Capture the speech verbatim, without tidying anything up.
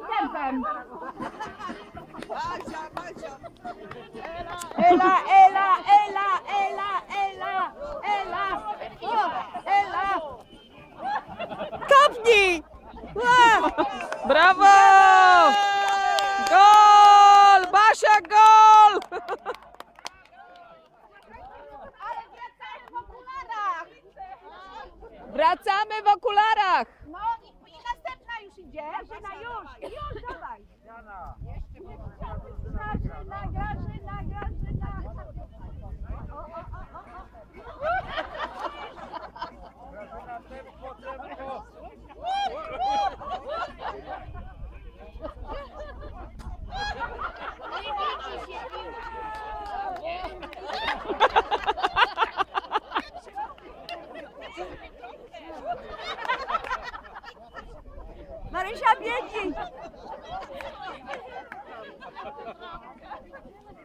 tempem. Basia, Basia. Ela, Ela, Ela, Ela, Ela, Ela, o, Ela. Kopnij! Ła! Brawo! Gol! Basia, gol! Ale wracamy w okularach. Wracamy w okularach! No i, i następna już idzie. Grażyna, już, już, dawaj. Grażyna, Grażyna, Grażyna. O, o, o, o, o. Marysia, biegnij!